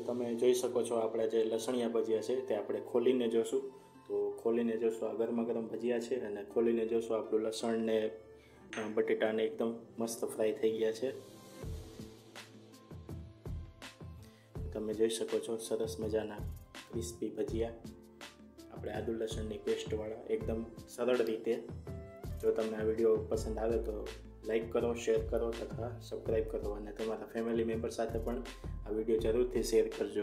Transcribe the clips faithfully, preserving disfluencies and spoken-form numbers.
તમે જોઈ શકો છો આપણા જે લસણિયા ભજીયા છે તે આપણે ખોલીને જોશું। તો ખોલીને જોશું આ ગરમા ગરમ ભજીયા છે અને ખોલીને જોશું આપણું લસણ ને બટેટાને એકદમ મસ્ત ફ્રાય થઈ ગયા છે। તમે જોઈ શકો છો સરસ મજાના ક્રિસ્પી ભજીયા આપણે આદુ લસણની પેસ્ટવાળા એકદમ સરળ રીતે। જો તમને આ વિડીયો પસંદ આવે તો લાઈક કરો, શેર કરો તથા સબસ્ક્રાઈબ કરો અને તમારા ફેમિલી મેમ્બર સાથે પણ આ વિડીયો જરૂરથી શેર કરજો।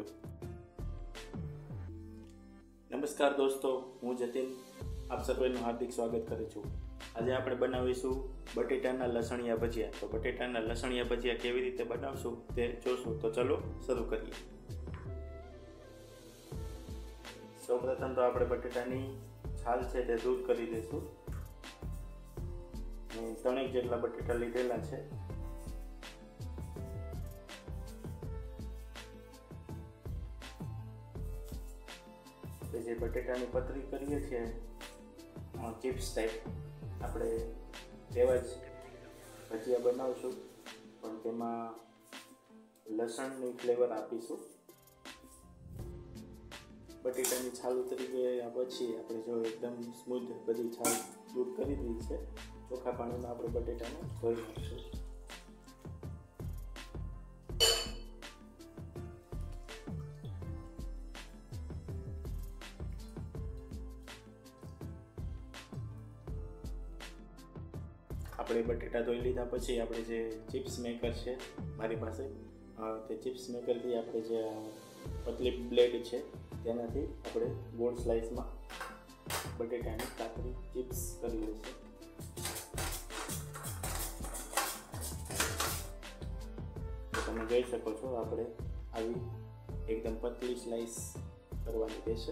નમસ્કાર દોસ્તો, હું જતીન આપ સર્વેનું હાર્દિક સ્વાગત કરું છું। આજે આપણે બનાવીશું બટેટાના લસણિયા ભજીયા। તો બટેટાના લસણિયા ભજીયા કેવી રીતે બનાવશું તે જોશું। તો ચલો શરૂ કરીએ। સૌપ્રથમ તો આપણે બટેટાની છાલ છે તે દૂર કરી દઈશું। ત્રણેક જેટલા બટેટા લીધેલા છે। જે બટેટાની પતરી કરીએ છીએ ચિપ્સ ટાઈપ, આપણે તેવા જ ભજીયા બનાવશું પણ તેમાં લસણની ફ્લેવર આપીશું। બટેટાની છાલ ઉતરી ગયા પછી આપણે જો એકદમ સ્મૂથ બધી છાલ દૂર કરી દીધી છે, ચોખ્ખા પાણીમાં આપણે બટેટાને ધોઈ નાખીશું। આપણે બટેટા ધોઈ લીધા પછી આપણે જે ચિપ્સ મેકર છે મારી પાસે, તે ચિપ્સ મેકરથી આપણે જે પતલી બ્લેડ છે તેનાથી આપણે ગોળ સ્લાઇસમાં બટેટાની કાતરી ચિપ્સ કરી લઈશું। તમે જોઈ શકો છો આપણે આવી એકદમ પતલી સ્લાઇસ કરવાની રહેશે।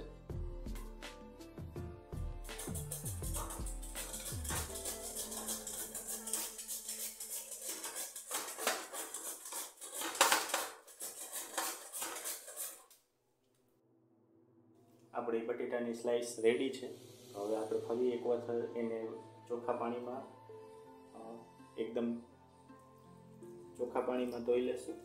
આપણી બટેટાની સ્લાઇસ રેડી છે। હવે આપણે ફરી એક વખત એને ચોખ્ખા પાણીમાં એકદમ ચોખ્ખા પાણીમાં ધોઈ લેશું।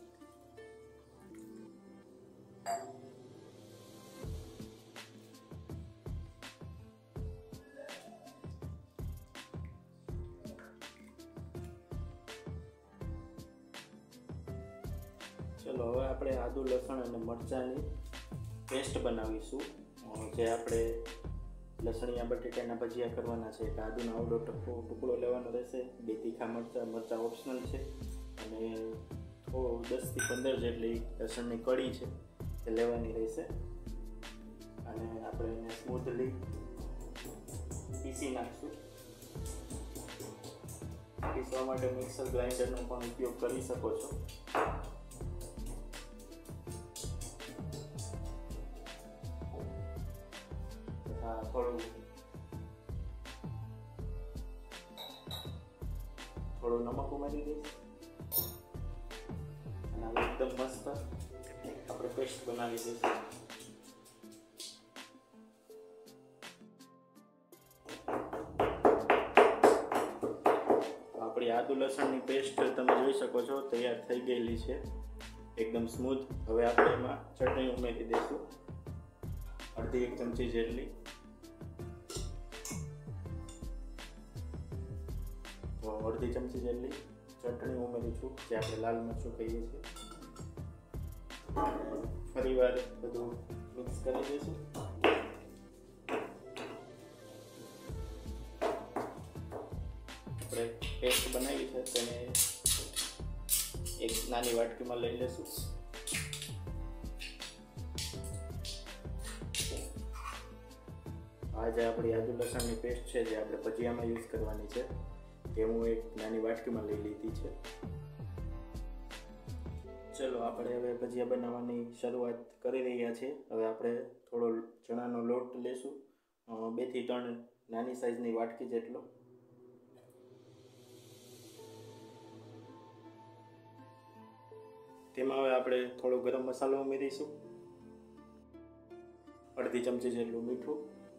ચલો હવે આપણે આદુ લસણ અને મરચાંની પેસ્ટ બનાવીશું। જે આપણે લસણિયા બટેટાના ભજીયા કરવાના છે, એટલે આદુનો આવડો ટુકડો ટુકડો લેવાનો રહેશે। બે તીખા મરચાં મરચાં ઓપ્શનલ છે અને થોડું દસથી પંદર જેટલી લસણની કળી છે તે લેવાની રહેશે અને આપણે એને સ્મૂથલી પીસી નાખશું। પીસવા માટે મિક્સર ગ્રાઇન્ડરનો પણ ઉપયોગ કરી શકો છો। થોડું થોડું નમક ઉમેરી દઈશ અને હવે એકદમ મસ્ત આપણે પેસ્ટ બનાવી દઈશું। આપણી આદુ લસણની પેસ્ટ તમે જોઈ શકો છો તૈયાર થઈ ગયેલી છે, એકદમ સ્મૂથ। હવે આપણે એમાં ચટણી ઉમેરી દઈશું, અડધી એક ચમચી જેટલી। તો અડધી ચમચી જેટલી ચટણી ઉમેરી છું, જે આપણે લાલ મરચું કહીએ છીએ। ફરી વાર બધું મિક્સ કરી દઈશું। આપણે પેસ્ટ બનાવી છે તેને એક નાની વાટકીમાં લઈ લઈશું। આ જે આપણી આદુ લસણની પેસ્ટ છે જે આપણે ભજીયામાં યુઝ કરવાની છે તે હું એક નાની વાટકીમાં લઈ લીધી છે। ચલો આપણે હવે ભજીયા બનાવવાની શરૂઆત કરી રહ્યા છીએ। હવે આપણે થોડો ચણાનો લોટ લેશું, બે થી ત્રણ નાની સાઈઝની વાટકી જેટલો। તેમાં હવે આપણે થોડો ગરમ મસાલો ઉમેરીશું, અડધી ચમચી જેટલું મીઠું,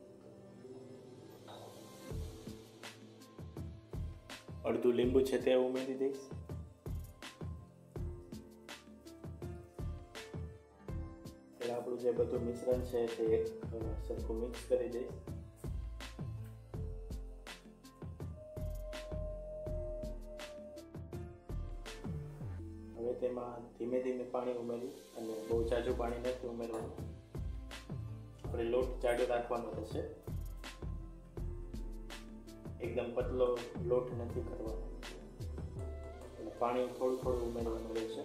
અડધું લીંબુ છે તે ઉમેરી દઈશ। જે બધું મિશ્રણ છે તે એક સરખું મિક્સ કરી દઈશ. હવે તેમાં ધીમે ધીમે પાણી ઉમેરી અને બહુ જાજુ પાણી નથી ઉમેરવાનું. આપણે લોટ જાડો રાખવાનો રહેશે, એકદમ પતલો લોટ નથી કરવાનો. પાણી થોડું થોડું ઉમેરવાનું રહેશે.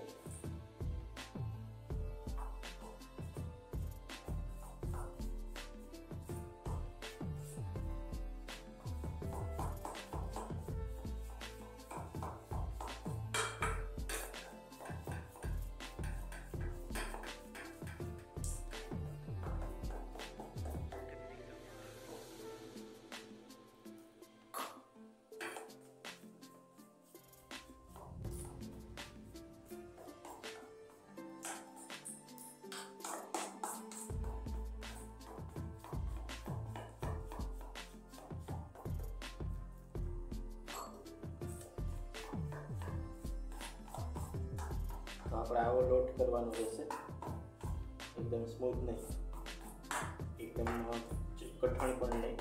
તો આપણે આવો લોટ કરવાનો રહેશે, એકદમ સ્મૂથ નહીં, એકદમ કઠણ પણ નહીં.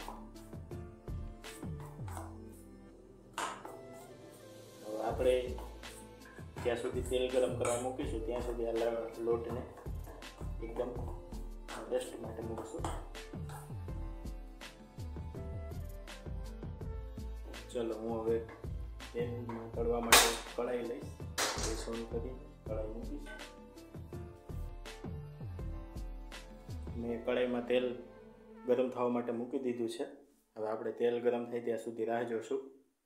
હવે આપણે જ્યાં સુધી તેલ ગરમ કરવા મૂકીશું ત્યાં સુધી આ લોટને એકદમ રેસ્ટ માટે મૂકશું. ચલો હું હવે તેલમાં તળવા માટે કઢાઈ લઈશ. ગેસ ઓન કરી કઢાઈ મૂકીશ. મેં કઢાઈમાં તેલ ગરમ થવા માટે મૂકી દીધું છે. હવે આપણે તેલ ગરમ થાય ત્યાં સુધી રાહ જોશું.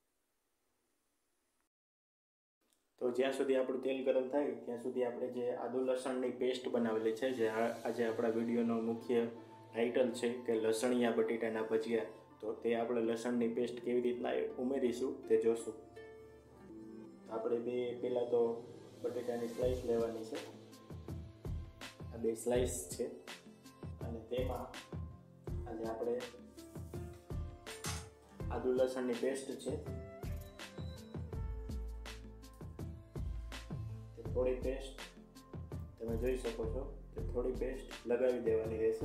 તો જ્યાં સુધી આપણું તેલ ગરમ થાય ત્યાં સુધી આપણે જે આદુ લસણની પેસ્ટ બનાવેલી છે, જે આજે આપણા વિડીયોનો મુખ્ય ટાઇટલ છે કે લસણિયા બટેટાના ભજીયા, તો તે આપણે લસણની પેસ્ટ કેવી રીતના ઉમેરીશું તે જોશું. આપણે બે પહેલાં તો બટેટાની સ્લાઈસ લેવાની છે. આ બે સ્લાઈસ છે અને તેમાં આજે આપણે આદુ લસણની પેસ્ટ છે તે થોડી પેસ્ટ તમે જોઈ શકો છો કે થોડી પેસ્ટ લગાવી દેવાની રહેશે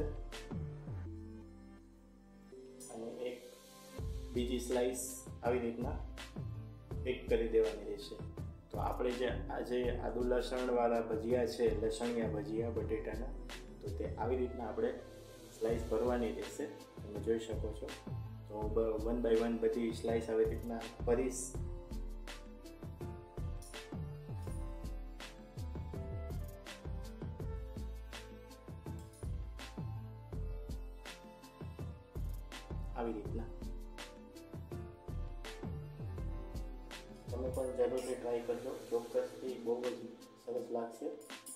અને એક બીજી સ્લાઈસ આવી રીતના પેક કરી દેવાની રહેશે. તો આપણે જે આજે આદુ લસણવાળા ભજીયા છે, લસણિયા ભજીયા બટેટાના, તો તે આવી રીતના આપણે સ્લાઈસ ભરવાની રહેશે. તમે જોઈ શકો છો. તો હું વન બાય વન બધી સ્લાઈસ આવી રીતના ભરીશ. આવી રીતના તમે પણ જરૂરથી ટ્રાય કરજો, ચોક્કસથી બહુ જ સરસ લાગશે.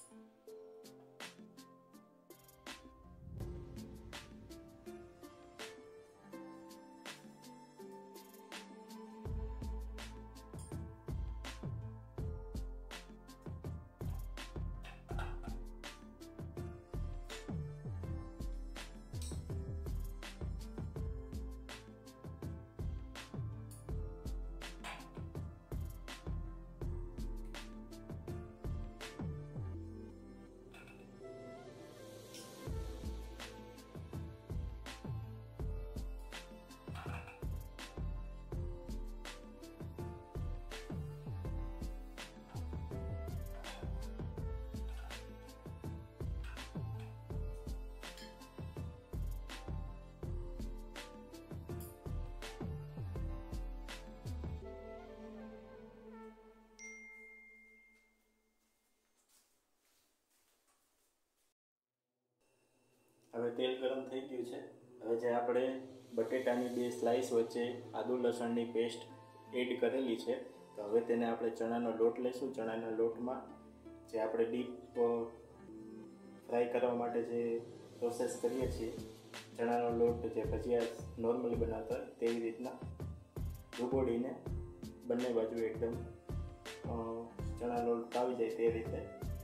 હવે તેલ ગરમ થઈ ગયું છે. હવે જે આપણે બટેટાની બે સ્લાઈસ વચ્ચે આદુ લસણની પેસ્ટ એડ કરેલી છે, તો હવે તેને આપણે ચણાનો લોટ લઈશું. ચણાના લોટમાં જે આપણે ડીપ ફ્રાય કરવા માટે જે પ્રોસેસ કરીએ છીએ, ચણાનો લોટ જે ભજીયા નોર્મલી બનાવતા હોય તેવી રીતના ડૂબોડીને બંને બાજુ એકદમ ચણાનો લોટ આવી જાય તે રીતે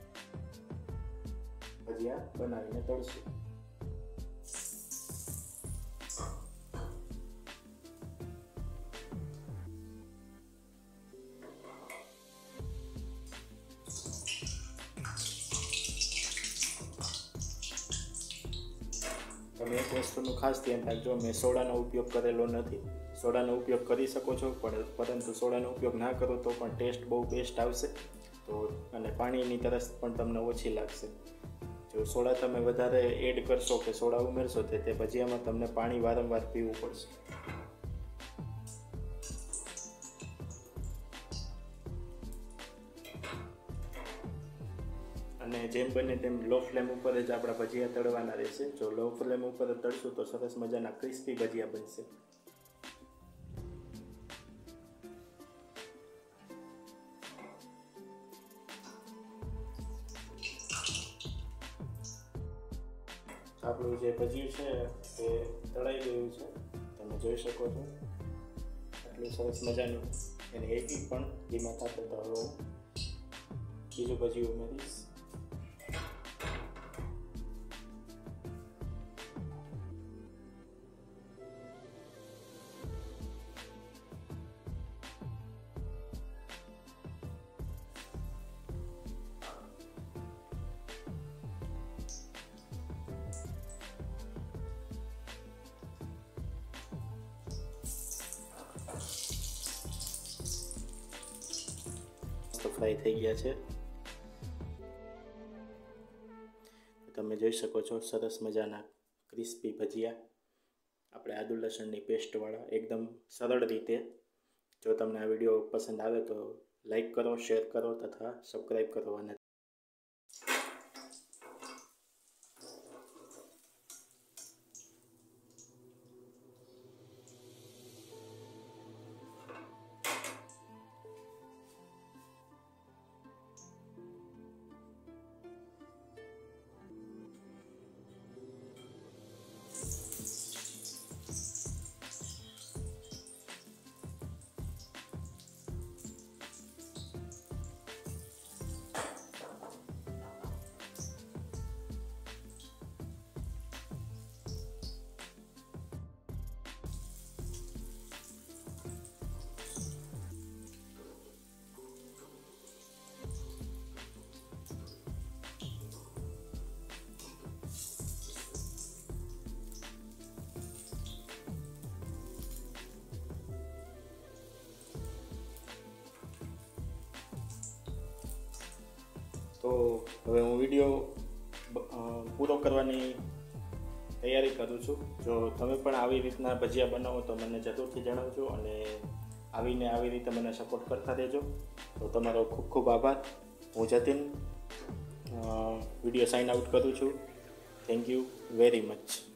ભજીયા બનાવીને તળશું. તમે એક વસ્તુનું ખાસ ધ્યાન રાખજો, મેં સોડાનો ઉપયોગ કરેલો નથી. સોડાનો ઉપયોગ કરી શકો છો, પણ પરંતુ સોડાનો ઉપયોગ ના કરો તો પણ ટેસ્ટ બહુ બેસ્ટ આવશે. તો અને પાણીની તરસ પણ તમને ઓછી લાગશે. જો સોડા તમે વધારે એડ કરશો કે સોડા ઉમેરશો તો તે ભજીયામાં તમને પાણી વારંવાર પીવું પડશે. અને જેમ બને તેમ લો ફ્લેમ ઉપર જ આપણા ભજીયા તળવાના રહેશે. જો લો ફ્લેમ ઉપર તળશું તો સરસ મજાના ક્રિસ્પી ભજીયા બનશે. આપણું જે ભજીયું છે એ તળાઈ ગયું છે, તમે જોઈ શકો છો. આટલું સરસ મજાનું એની એકી પણ ધીમા થશે. તો હવે હું બીજું ભજીયું ઉમેરીશ. ફ્રાય થઈ ગયા છે. તમે જોઈ શકો છો સરસ મજાના ક્રિસ્પી ભજીયા આપણે આદુ લસણની પેસ્ટવાળા, એકદમ સરળ રીતે. જો તમને આ વિડીયો પસંદ આવે તો લાઈક કરો, શેર કરો તથા સબસ્ક્રાઈબ કરો. અને તો હવે હું વિડીયો પૂરો કરવાની તૈયારી કરું છું. જો તમે પણ આવી રીતના ભજીયા બનાવો તો મને જરૂરથી જણાવજો, અને આવીને આવી રીતે મને સપોર્ટ કરતા રહેજો. તો તમારો ખૂબ ખૂબ આભાર. હું જતીન વિડીયો સાઇન આઉટ કરું છું. Thank you very much.